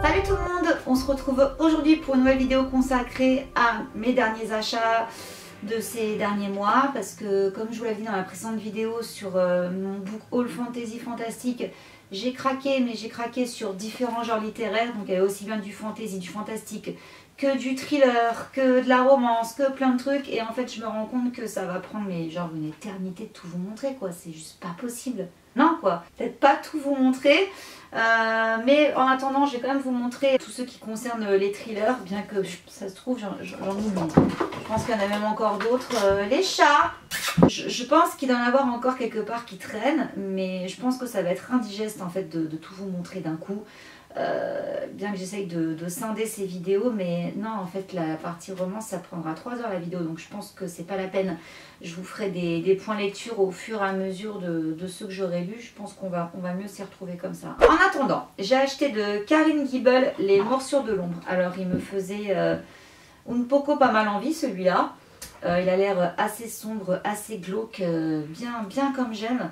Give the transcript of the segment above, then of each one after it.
Salut tout le monde, on se retrouve aujourd'hui pour une nouvelle vidéo consacrée à mes derniers achats de ces derniers mois, parce que comme je vous l'avais dit dans la précédente vidéo sur mon book haul fantasy fantastique, j'ai craqué, mais j'ai craqué sur différents genres littéraires, donc il y avait aussi bien du fantasy, du fantastique, que du thriller, que de la romance, que plein de trucs, et en fait je me rends compte que ça va prendre genre une éternité de tout vous montrer, quoi, c'est juste pas possible. Non quoi, peut-être pas tout vous montrer, mais en attendant je vais quand même vous montrer tous ceux qui concernent les thrillers, bien que ça se trouve j'en oublie. Je pense qu'il y en a même encore d'autres. Les chats, je pense qu'il doit y en avoir encore quelque part qui traînent, mais je pense que ça va être indigeste en fait de tout vous montrer d'un coup. Bien que j'essaye de scinder ces vidéos, mais non, en fait la partie romance ça prendra 3 heures la vidéo, donc je pense que c'est pas la peine. Je vous ferai des points lecture au fur et à mesure de ceux que j'aurai lus. Je pense qu'on va mieux s'y retrouver comme ça. En attendant, j'ai acheté de Karine Gibel Les Morsures de l'ombre. Alors il me faisait un poco pas mal envie celui-là. Il a l'air assez sombre, assez glauque, bien comme j'aime.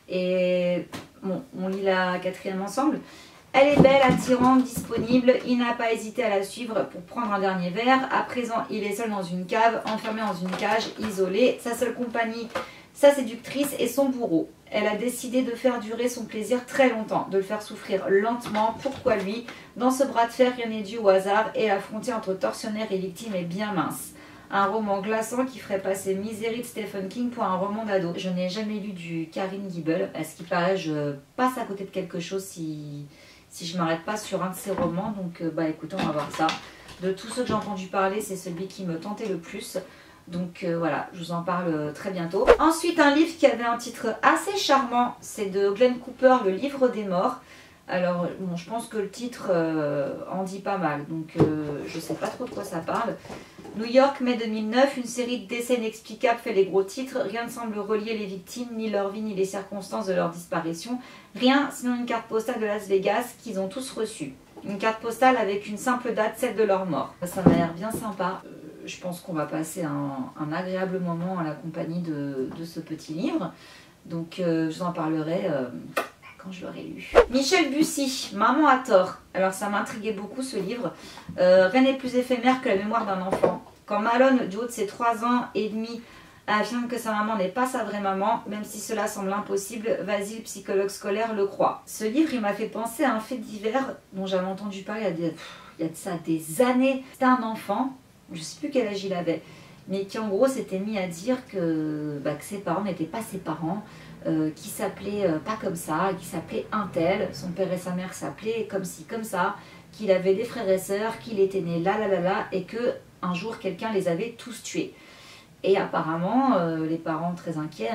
Et bon, on lit la 4e ensemble. Elle est belle, attirante, disponible. Il n'a pas hésité à la suivre pour prendre un dernier verre. À présent, il est seul dans une cave, enfermé dans une cage, isolé. Sa seule compagnie, sa séductrice et son bourreau. Elle a décidé de faire durer son plaisir très longtemps, de le faire souffrir lentement. Pourquoi lui? Dans ce bras de fer, rien n'est dû au hasard et la frontière entre tortionnaire et victime est bien mince. Un roman glaçant qui ferait passer Misery de Stephen King pour un roman d'ado. Je n'ai jamais lu du Karine Gibel. À ce qui paraît, je passe à côté de quelque chose si je m'arrête pas sur un de ses romans. Donc bah écoutez, on va voir ça. De tous ceux que j'ai entendu parler, c'est celui qui me tentait le plus. Donc voilà, je vous en parle très bientôt. Ensuite, un livre qui avait un titre assez charmant, c'est de Glenn Cooper, Le Livre des Morts. Alors bon, je pense que le titre en dit pas mal, donc je sais pas trop de quoi ça parle. New York, mai 2009, une série de décès inexplicables fait les gros titres. Rien ne semble relier les victimes, ni leur vie, ni les circonstances de leur disparition. Rien, sinon une carte postale de Las Vegas qu'ils ont tous reçue. Une carte postale avec une simple date, celle de leur mort. Ça m'a l'air bien sympa. Je pense qu'on va passer un agréable moment à la compagnie de ce petit livre. Donc je vous en parlerai quand je l'aurai lu. Michel Bussy, Maman a tort. Alors ça m'intriguait beaucoup ce livre. Rien n'est plus éphémère que la mémoire d'un enfant. Quand Malone, du haut de ses 3 ans et demi, affirme que sa maman n'est pas sa vraie maman, même si cela semble impossible, Vasile, psychologue scolaire, le croit. Ce livre, il m'a fait penser à un fait divers dont j'avais entendu parler il y a de ça des années. C'était un enfant, je ne sais plus quel âge il avait, mais qui en gros s'était mis à dire que ses parents n'étaient pas ses parents, qui s'appelait pas comme ça, qui s'appelait un tel, son père et sa mère s'appelaient comme ci, comme ça, qu'il avait des frères et sœurs, qu'il était né là, et que un jour quelqu'un les avait tous tués. Et apparemment, les parents très inquiets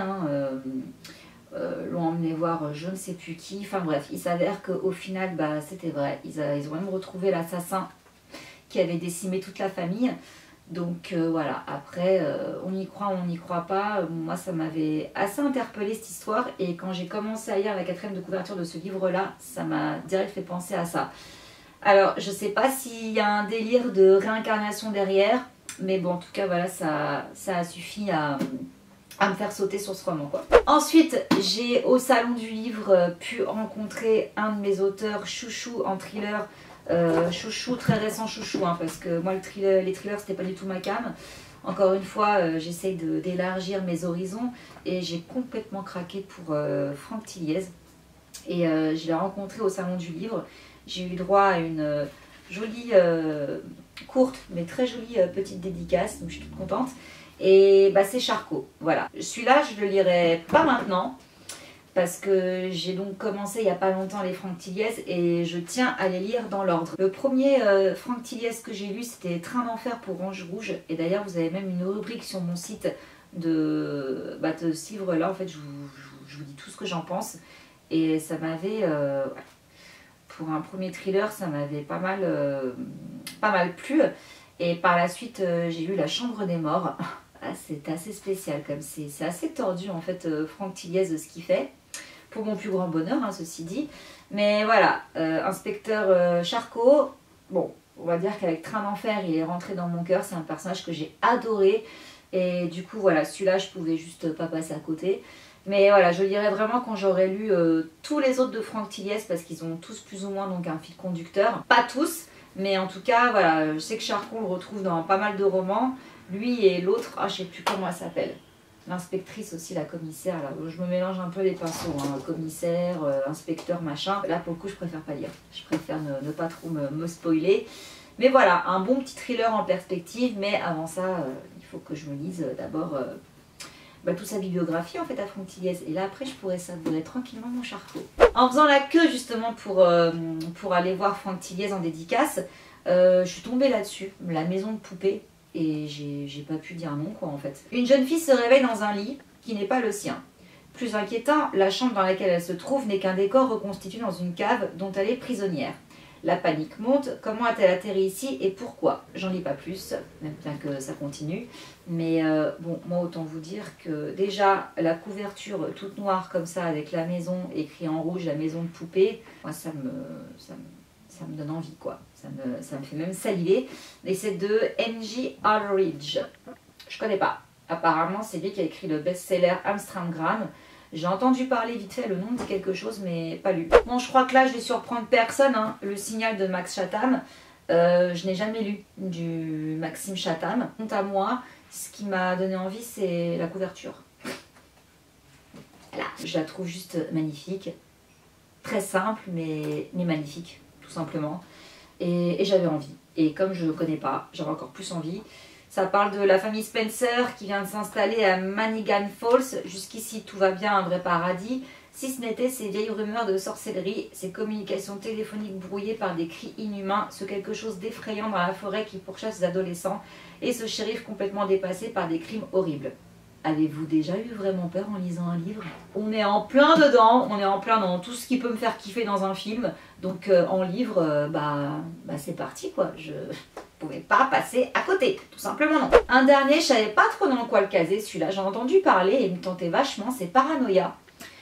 l'ont emmené voir je ne sais plus qui. Enfin bref, il s'avère qu'au final, c'était vrai. Ils ont même retrouvé l'assassin qui avait décimé toute la famille. Donc voilà, après, on y croit, on n'y croit pas. Moi, ça m'avait assez interpellée cette histoire. Et quand j'ai commencé à lire la 4e de couverture de ce livre-là, ça m'a direct fait penser à ça. Alors, je sais pas s'il y a un délire de réincarnation derrière. Mais bon, en tout cas, voilà, ça a suffi à me faire sauter sur ce roman, quoi. Ensuite, j'ai au salon du livre pu rencontrer un de mes auteurs chouchou en thriller. Chouchou, très récent chouchou, hein, parce que moi les thrillers c'était pas du tout ma came. Encore une fois, j'essaye d'élargir mes horizons et j'ai complètement craqué pour Franck Tilliez. Et je l'ai rencontré au salon du livre. J'ai eu droit à une jolie, courte mais très jolie petite dédicace, donc je suis toute contente. Et c'est Charcot, voilà. Celui-là je le lirai pas maintenant, parce que j'ai donc commencé il n'y a pas longtemps les Franck Tilliez et je tiens à les lire dans l'ordre. Le premier Franck Tilliez que j'ai lu, c'était Train d'enfer pour Ange Rouge. Et d'ailleurs, vous avez même une rubrique sur mon site de ce livre-là. En fait, je vous dis tout ce que j'en pense. Et ça m'avait, pour un premier thriller, ça m'avait pas mal plu. Et par la suite, j'ai lu La Chambre des Morts. C'est assez spécial, comme c'est assez tordu en fait, Franck Tilliez, ce qu'il fait. Pour mon plus grand bonheur, hein, ceci dit. Mais voilà, inspecteur Charcot, bon, on va dire qu'avec Train d'enfer, il est rentré dans mon cœur. C'est un personnage que j'ai adoré. Et du coup, voilà, celui-là, je pouvais juste pas passer à côté. Mais voilà, je lirai vraiment quand j'aurai lu tous les autres de Franck Tilliès parce qu'ils ont tous plus ou moins donc un fil conducteur. Pas tous, mais en tout cas, voilà, je sais que Charcot on le retrouve dans pas mal de romans. Lui et l'autre, je sais plus comment elle s'appelle. L'inspectrice aussi, la commissaire, là, je me mélange un peu les pinceaux, hein, commissaire, inspecteur, machin. Là pour le coup je préfère pas lire, je préfère ne pas trop me spoiler. Mais voilà, un bon petit thriller en perspective, mais avant ça, il faut que je me lise d'abord toute sa bibliographie en fait à Franck Tilliès. Et là après je pourrais savourer tranquillement mon Charcot. En faisant la queue justement pour aller voir Franck Tilliès en dédicace, je suis tombée là-dessus, la maison de poupée. Et j'ai pas pu dire non quoi en fait. Une jeune fille se réveille dans un lit qui n'est pas le sien. Plus inquiétant, la chambre dans laquelle elle se trouve n'est qu'un décor reconstitué dans une cave dont elle est prisonnière. La panique monte, comment a-t-elle atterri ici et pourquoi? J'en lis pas plus, même bien que ça continue. Mais bon, moi autant vous dire que déjà la couverture toute noire comme ça avec la maison écrit en rouge, la maison de poupée, moi ça me donne envie quoi. Ça me fait même saliver. Et c'est de N.J. Aldridge. Je connais pas. Apparemment, c'est lui qui a écrit le best-seller Amsterdam. J'ai entendu parler vite fait, le nom dit quelque chose, mais pas lu. Bon, je crois que là, je vais surprendre personne. Hein. Le signal de Max Chatham. Je n'ai jamais lu du Maxime Chatham. Quant à moi, ce qui m'a donné envie, c'est la couverture. Voilà. Je la trouve juste magnifique. Très simple, mais magnifique, tout simplement. Et j'avais envie. Et comme je ne connais pas, j'avais encore plus envie. Ça parle de la famille Spencer qui vient de s'installer à Manigan Falls. Jusqu'ici, tout va bien, un vrai paradis. Si ce n'était ces vieilles rumeurs de sorcellerie, ces communications téléphoniques brouillées par des cris inhumains, ce quelque chose d'effrayant dans la forêt qui pourchasse les adolescents, et ce shérif complètement dépassé par des crimes horribles. Avez-vous déjà eu vraiment peur en lisant un livre? On est en plein dedans, on est en plein dans tout ce qui peut me faire kiffer dans un film. Donc en livre, c'est parti quoi. Je pouvais pas passer à côté, tout simplement non. Un dernier, je savais pas trop dans quoi le caser celui-là. J'en ai entendu parler et il me tentait vachement, c'est Paranoia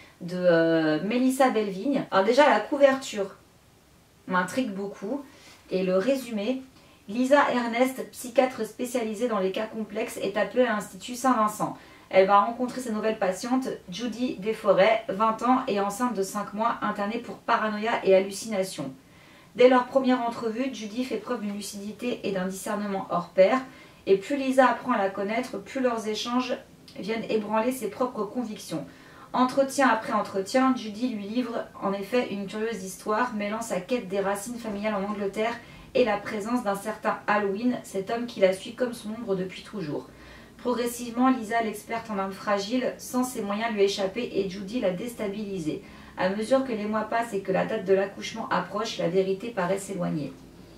de Mélissa Belvigne. Alors déjà la couverture m'intrigue beaucoup et le résumé. Lisa Ernest, psychiatre spécialisée dans les cas complexes, est appelée à l'Institut Saint-Vincent. Elle va rencontrer sa nouvelle patiente, Judy Desforêts, 20 ans et enceinte de 5 mois, internée pour paranoïa et hallucination. Dès leur première entrevue, Judy fait preuve d'une lucidité et d'un discernement hors pair. Et plus Lisa apprend à la connaître, plus leurs échanges viennent ébranler ses propres convictions. Entretien après entretien, Judy lui livre en effet une curieuse histoire mêlant sa quête des racines familiales en Angleterre et la présence d'un certain Halloween, cet homme qui la suit comme son ombre depuis toujours. Progressivement, Lisa, l'experte en âme fragile, sent ses moyens lui échapper et Judy la déstabiliser. À mesure que les mois passent et que la date de l'accouchement approche, la vérité paraît s'éloigner.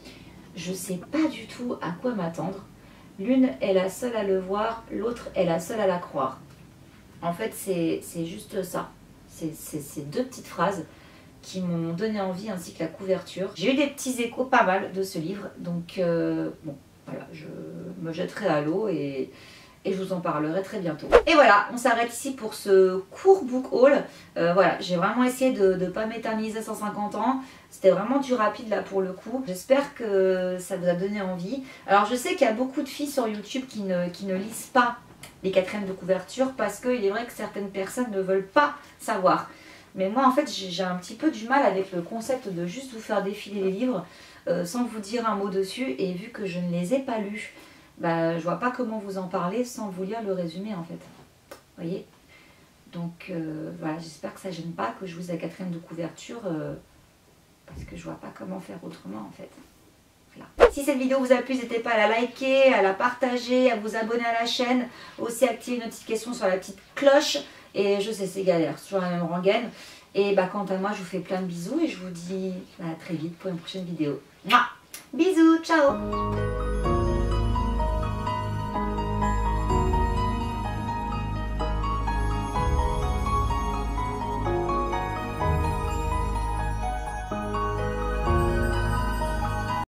Je sais pas du tout à quoi m'attendre. L'une est la seule à le voir, l'autre est la seule à la croire. En fait, c'est juste ça. C'est ces deux petites phrases qui m'ont donné envie, ainsi que la couverture. J'ai eu des petits échos pas mal de ce livre, donc bon, voilà, je me jetterai à l'eau et je vous en parlerai très bientôt. Et voilà, on s'arrête ici pour ce court book haul. Voilà, j'ai vraiment essayé de ne pas m'éterniser à 150 ans. C'était vraiment du rapide là pour le coup. J'espère que ça vous a donné envie. Alors je sais qu'il y a beaucoup de filles sur YouTube qui ne lisent pas les quatrièmes de couverture parce qu'il est vrai que certaines personnes ne veulent pas savoir. Mais moi en fait j'ai un petit peu du mal avec le concept de juste vous faire défiler les livres sans vous dire un mot dessus, et vu que je ne les ai pas lus, je vois pas comment vous en parler sans vous lire le résumé en fait. Vous voyez? Donc voilà, j'espère que ça gêne pas que je vous ai la quatrième de couverture parce que je vois pas comment faire autrement en fait. Voilà. Si cette vidéo vous a plu, n'hésitez pas à la liker, à la partager, à vous abonner à la chaîne, aussi activer une notification sur la petite cloche. Et je sais, c'est galère, c'est toujours la même rengaine. Et quant à moi, je vous fais plein de bisous et je vous dis à très vite pour une prochaine vidéo. Mouah. Bisous, ciao!